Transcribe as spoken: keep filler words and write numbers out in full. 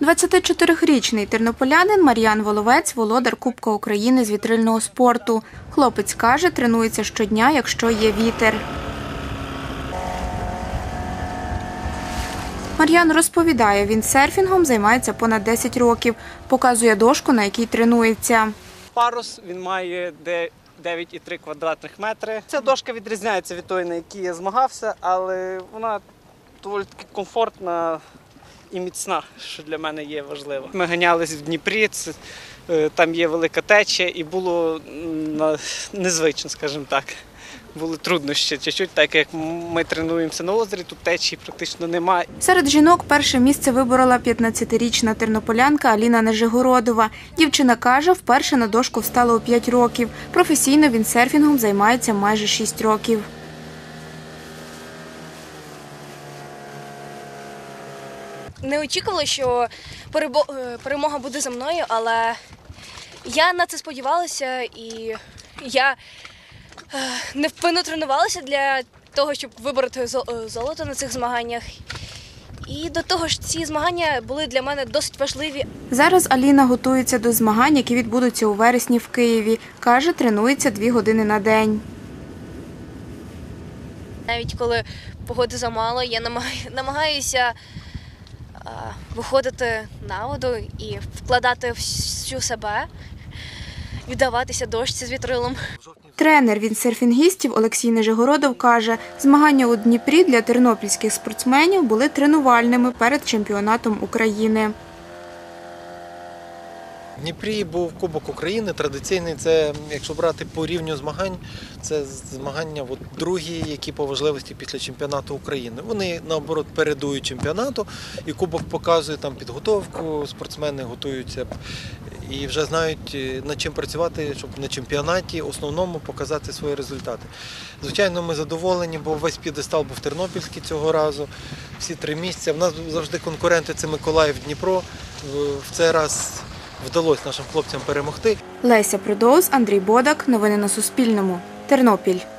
двадцятичотирирічний тернополянин Мар'ян Воловець – володар Кубка України з вітрильного спорту. Хлопець каже, тренується щодня, якщо є вітер. Мар'ян розповідає, він серфінгом займається понад десять років. Показує дошку, на якій тренується. Парус, він має дев'ять і три квадратних метри. Ця дошка відрізняється від тої, на якій я змагався, але вона доволі таки комфортна і міцна, що для мене є важливо. Ми ганялись в Дніпрі, там є велика течія і було незвично, скажімо так. Були труднощі, чуть-чуть, так як ми тренуємося на озері, тут течії практично немає. Серед жінок перше місце виборола п'ятнадцятирічна тернополянка Аліна Нежегородова. Дівчина каже, вперше на дошку встала у п'ять років. Професійно він серфінгом займається майже шість років. Не очікувала, що перемога буде за мною, але я на це сподівалася і я невпинно тренувалася для того, щоб вибороти золото на цих змаганнях. І до того ж, ці змагання були для мене досить важливі. Зараз Аліна готується до змагань, які відбудуться у вересні в Києві. Каже, тренується дві години на день. Навіть коли погоди замало, я намагаюся виходити на воду і вкладати всю себе, віддаватися дошці з вітрилом. Тренер віндсерфінгістів Олексій Нежегородов каже, змагання у Дніпрі для тернопільських спортсменів були тренувальними перед чемпіонатом України. В Дніпрі був Кубок України, традиційний, це, якщо брати по рівню змагань, це змагання от, другі, які по важливості після чемпіонату України. Вони, наоборот, передують чемпіонату, і Кубок показує там підготовку, спортсмени готуються і вже знають, над чим працювати, щоб на чемпіонаті основному показати свої результати. Звичайно, ми задоволені, бо весь п'єдестал був тернопільський цього разу, всі три місця. В нас завжди конкуренти – це Миколаїв, Дніпро. В цей раз вдалося нашим хлопцям перемогти. Леся Придоус, Андрій Бодак. Новини на Суспільному. Тернопіль.